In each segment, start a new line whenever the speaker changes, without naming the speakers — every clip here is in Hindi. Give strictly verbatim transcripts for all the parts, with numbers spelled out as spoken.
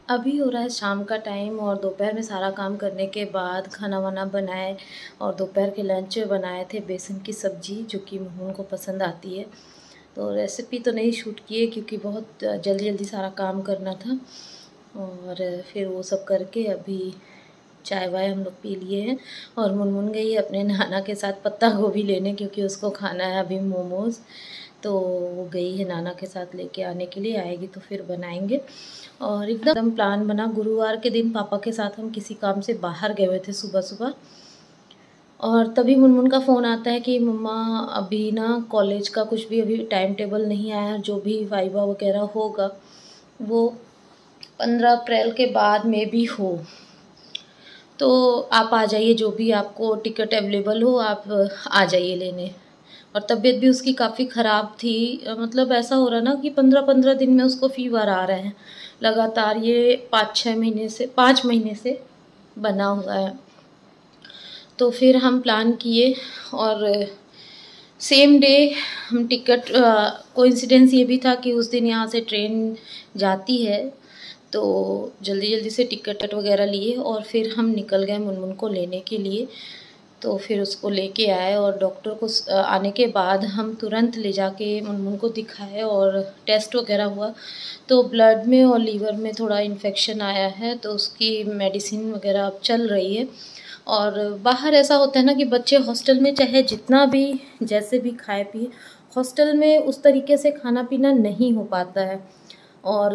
अभी हो रहा है शाम का टाइम और दोपहर में सारा काम करने के बाद खाना वाना बनाए और दोपहर के लंच में बनाए थे बेसन की सब्ज़ी, जो कि मोहन को पसंद आती है। तो रेसिपी तो नहीं शूट की है क्योंकि बहुत जल्दी जल्दी सारा काम करना था। और फिर वो सब करके अभी चाय वाय हम लोग पी लिए हैं और मुनमुन गई है अपने नाना के साथ पत्ता गोभी लेने, क्योंकि उसको खाना है अभी मोमोज़। तो वो गई है नाना के साथ, लेके आने के लिए आएगी तो फिर बनाएंगे। और एकदम प्लान बना, गुरुवार के दिन पापा के साथ हम किसी काम से बाहर गए हुए थे सुबह सुबह, और तभी मुनमुन का फ़ोन आता है कि मम्मा अभी ना कॉलेज का कुछ भी अभी टाइम टेबल नहीं आया, जो भी वाइवा वगैरह होगा वो पंद्रह अप्रैल के बाद में भी हो, तो आप आ जाइए, जो भी आपको टिकट अवेलेबल हो आप आ जाइए लेने। और तबीयत भी उसकी काफ़ी ख़राब थी, मतलब ऐसा हो रहा ना कि पंद्रह पंद्रह दिन में उसको फीवर आ रहा है लगातार, ये पाँच छः महीने से पाँच महीने से बना हुआ है। तो फिर हम प्लान किए और सेम डे हम टिकट, कोइंसिडेंस ये भी था कि उस दिन यहाँ से ट्रेन जाती है, तो जल्दी जल्दी से टिकट वगैरह लिए और फिर हम निकल गए मुनमुन को लेने के लिए। तो फिर उसको लेके आए और डॉक्टर को आने के बाद हम तुरंत ले जाके मुनमुन को दिखाए और टेस्ट वगैरह हुआ, तो ब्लड में और लीवर में थोड़ा इन्फेक्शन आया है, तो उसकी मेडिसिन वगैरह अब चल रही है। और बाहर ऐसा होता है ना कि बच्चे हॉस्टल में चाहे जितना भी जैसे भी खाए पिए, हॉस्टल में उस तरीके से खाना पीना नहीं हो पाता है। और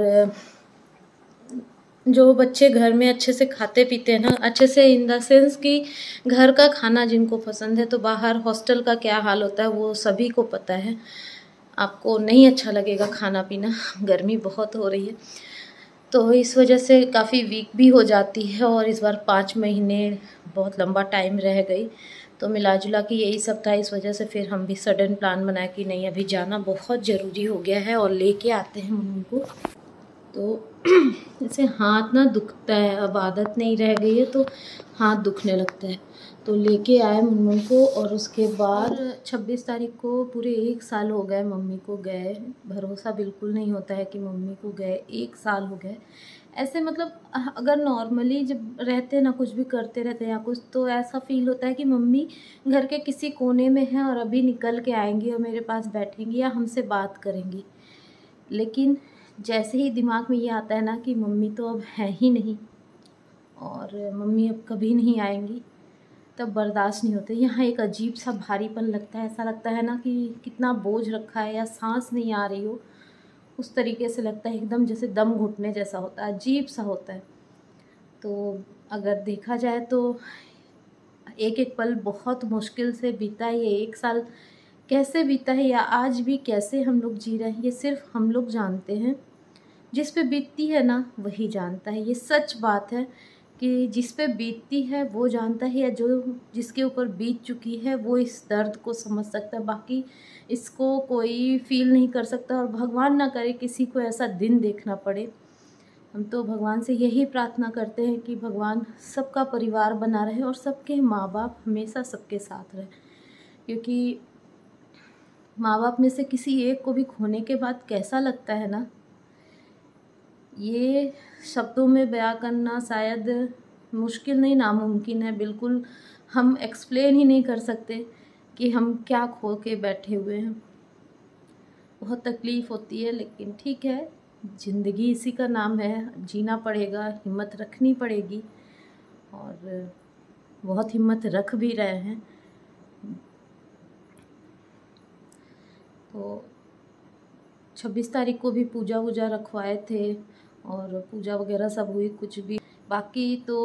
जो बच्चे घर में अच्छे से खाते पीते हैं ना, अच्छे से इन द सेंस कि घर का खाना जिनको पसंद है, तो बाहर हॉस्टल का क्या हाल होता है वो सभी को पता है। आपको नहीं अच्छा लगेगा खाना पीना, गर्मी बहुत हो रही है, तो इस वजह से काफ़ी वीक भी हो जाती है। और इस बार पाँच महीने बहुत लंबा टाइम रह गई, तो मिला जुला के यही सब था। इस वजह से फिर हम भी सडन प्लान बनाया कि नहीं अभी जाना बहुत ज़रूरी हो गया है और लेके आते हैं उनको। तो ऐसे हाथ ना दुखता है, अब आदत नहीं रह गई है तो हाथ दुखने लगता है, तो लेके आए मुनमुन को। और उसके बाद छब्बीस तारीख को पूरे एक साल हो गए मम्मी को गए। भरोसा बिल्कुल नहीं होता है कि मम्मी को गए एक साल हो गए। ऐसे मतलब अगर नॉर्मली जब रहते ना, कुछ भी करते रहते या कुछ, तो ऐसा फील होता है कि मम्मी घर के किसी कोने में है और अभी निकल के आएंगी और मेरे पास बैठेंगी या हमसे बात करेंगी। लेकिन जैसे ही दिमाग में ये आता है ना कि मम्मी तो अब है ही नहीं और मम्मी अब कभी नहीं आएंगी, तब बर्दाश्त नहीं होते। यहाँ एक अजीब सा भारीपन लगता है, ऐसा लगता है ना कि कितना बोझ रखा है या सांस नहीं आ रही हो, उस तरीके से लगता है, एकदम जैसे दम घुटने जैसा होता है, अजीब सा होता है। तो अगर देखा जाए तो एक एक पल बहुत मुश्किल से बीता है। ये एक साल कैसे बीता है या आज भी कैसे हम लोग जी रहे हैं, ये सिर्फ हम लोग जानते हैं। जिस पे बीतती है ना वही जानता है, ये सच बात है कि जिस पे बीतती है वो जानता है, या जो जिसके ऊपर बीत चुकी है वो इस दर्द को समझ सकता है, बाकी इसको कोई फील नहीं कर सकता। और भगवान ना करे किसी को ऐसा दिन देखना पड़े। हम तो भगवान से यही प्रार्थना करते हैं कि भगवान सबका परिवार बना रहे और सबके माँ बाप हमेशा सबके साथ रहे, क्योंकि माँ बाप में से किसी एक को भी खोने के बाद कैसा लगता है ना, ये शब्दों में बयां करना शायद मुश्किल नहीं, नामुमकिन है बिल्कुल। हम एक्सप्लेन ही नहीं कर सकते कि हम क्या खो के बैठे हुए हैं। बहुत तकलीफ़ होती है, लेकिन ठीक है, ज़िंदगी इसी का नाम है, जीना पड़ेगा, हिम्मत रखनी पड़ेगी और बहुत हिम्मत रख भी रहे हैं। तो छब्बीस तारीख को भी पूजा वूजा रखवाए थे और पूजा वगैरह सब हुई, कुछ भी बाकी तो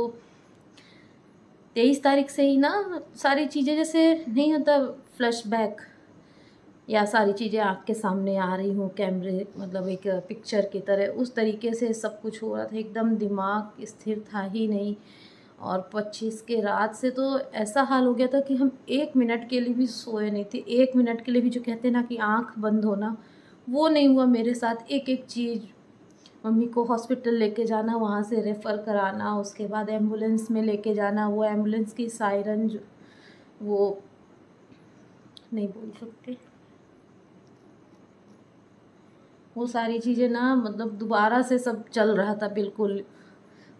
तेईस तारीख से ही ना सारी चीज़ें जैसे नहीं होता फ्लैशबैक, या सारी चीज़ें आँख के सामने आ रही हूँ, कैमरे मतलब एक पिक्चर की तरह, उस तरीके से सब कुछ हो रहा था। एकदम दिमाग स्थिर था ही नहीं। और पच्चीस के रात से तो ऐसा हाल हो गया था कि हम एक मिनट के लिए भी सोए नहीं थे। एक मिनट के लिए भी, जो कहते हैं ना कि आँख बंद होना, वो नहीं हुआ मेरे साथ। एक एक चीज़, मम्मी को हॉस्पिटल लेके जाना, वहाँ से रेफ़र कराना, उसके बाद एम्बुलेंस में लेके जाना, वो एम्बुलेंस की सायरन जो वो नहीं बोल सकते, वो सारी चीज़ें ना मतलब दोबारा से सब चल रहा था बिल्कुल।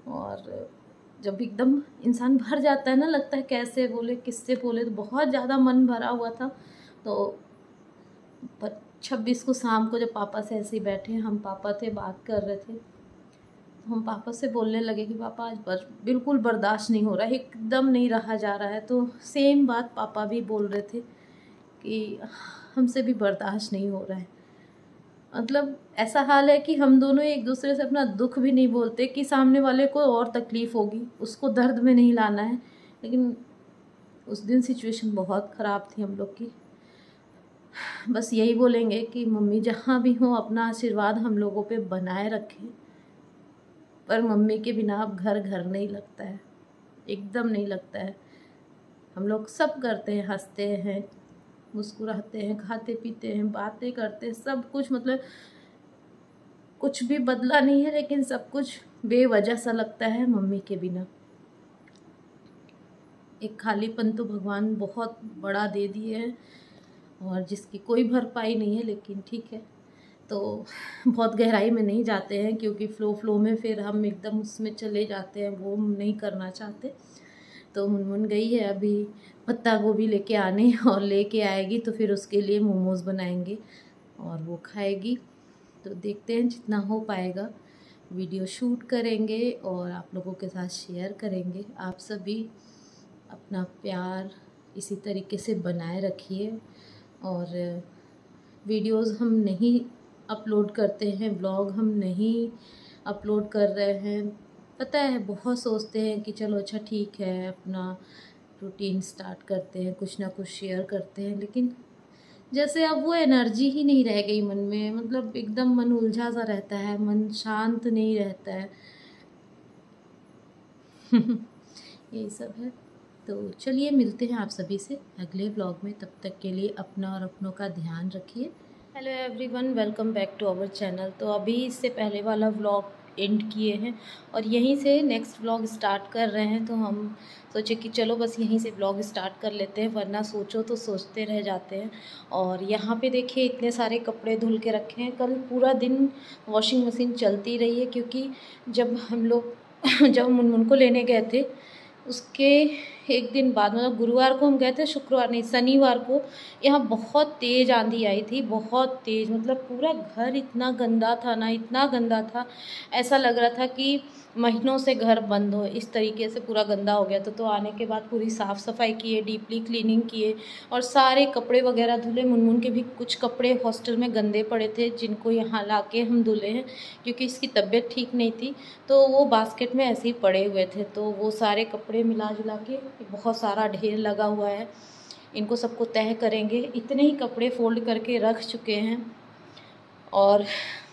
और जब एकदम इंसान भर जाता है ना, लगता है कैसे बोले किससे बोले, तो बहुत ज़्यादा मन भरा हुआ था। तो पर छब्बीस को शाम को जब पापा से ऐसे ही बैठे, हम पापा थे बात कर रहे थे, तो हम पापा से बोलने लगे कि पापा आज बर, बिल्कुल बर्दाश्त नहीं हो रहा है, एकदम नहीं रहा जा रहा है। तो सेम बात पापा भी बोल रहे थे कि हमसे भी बर्दाश्त नहीं हो रहा है। मतलब ऐसा हाल है कि हम दोनों एक दूसरे से अपना दुख भी नहीं बोलते कि सामने वाले को और तकलीफ़ होगी, उसको दर्द में नहीं लाना है। लेकिन उस दिन सिचुएशन बहुत ख़राब थी हम लोग की। बस यही बोलेंगे कि मम्मी जहाँ भी हो अपना आशीर्वाद हम लोगों पे बनाए रखें, पर मम्मी के बिना अब घर घर नहीं लगता है, एकदम नहीं लगता है। हम लोग सब करते हैं, हंसते हैं, मुस्कुराते हैं, खाते पीते हैं, बातें करते हैं, सब कुछ, मतलब कुछ भी बदला नहीं है, लेकिन सब कुछ बेवजह सा लगता है मम्मी के बिना। एक खालीपन तो भगवान बहुत बड़ा दे दिए है और जिसकी कोई भरपाई नहीं है, लेकिन ठीक है। तो बहुत गहराई में नहीं जाते हैं क्योंकि फ़्लो फ़्लो में फिर हम एकदम उसमें चले जाते हैं, वो हम नहीं करना चाहते। तो मुनमुन गई है अभी पत्ता गोभी लेके आने, और लेके आएगी तो फिर उसके लिए मोमोज़ बनाएंगे और वो खाएगी। तो देखते हैं जितना हो पाएगा वीडियो शूट करेंगे और आप लोगों के साथ शेयर करेंगे। आप सभी अपना प्यार इसी तरीके से बनाए रखिए। और वीडियोज़ हम नहीं अपलोड करते हैं, ब्लॉग हम नहीं अपलोड कर रहे हैं, पता है बहुत सोचते हैं कि चलो अच्छा ठीक है अपना रूटीन स्टार्ट करते हैं, कुछ ना कुछ शेयर करते हैं, लेकिन जैसे अब वो एनर्जी ही नहीं रह गई मन में। मतलब एकदम मन उलझा सा रहता है, मन शांत नहीं रहता है। यही सब है। तो चलिए मिलते हैं आप सभी से अगले व्लॉग में, तब तक के लिए अपना और अपनों का ध्यान रखिए। Hello everyone, welcome back to our channel. तो अभी इससे पहले वाला व्लॉग एंड किए हैं और यहीं से नेक्स्ट व्लॉग स्टार्ट कर रहे हैं। तो हम सोचे कि चलो बस यहीं से व्लॉग स्टार्ट कर लेते हैं, वरना सोचो तो सोचते रह जाते हैं। और यहाँ पे देखिए इतने सारे कपड़े धुल के रखे हैं। कल पूरा दिन वॉशिंग मशीन चलती रही है क्योंकि जब हम लोग जब मुनमुन को लेने गए थे उसके एक दिन बाद, मतलब गुरुवार को हम गए थे, शुक्रवार नहीं शनिवार को यहाँ बहुत तेज़ आंधी आई थी, बहुत तेज़। मतलब पूरा घर इतना गंदा था ना, इतना गंदा था, ऐसा लग रहा था कि महीनों से घर बंद हो, इस तरीके से पूरा गंदा हो गया था। तो आने के बाद पूरी साफ़ सफाई किए, डीपली क्लीनिंग किए और सारे कपड़े वगैरह धुले। मुनमुन के भी कुछ कपड़े हॉस्टल में गंदे पड़े थे जिनको यहाँ ला के हम धुले हैं क्योंकि इसकी तबीयत ठीक नहीं थी, तो वो बास्केट में ऐसे ही पड़े हुए थे। तो वो सारे कपड़े मिला जुला के बहुत सारा ढेर लगा हुआ है, इनको सबको तह करेंगे। इतने ही कपड़े फोल्ड करके रख चुके हैं और